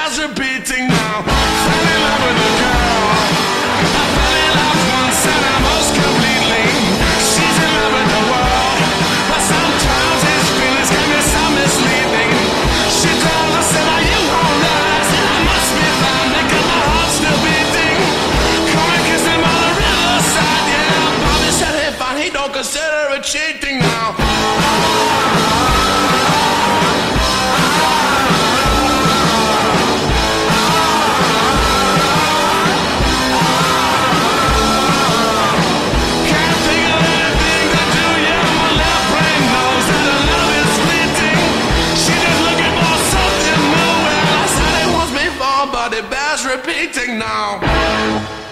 Bobby's repeating now. Fell in love with a girl. I fell in love once and I most completely. She's in love with the world, but sometimes his feelings can be so misleading. She told us that you won't rise, and I must be fine because my heart's still beating. Come and kiss him on the riverside, yeah. Bobby said hey fine, he don't consider it cheating now. But it bears repeating now.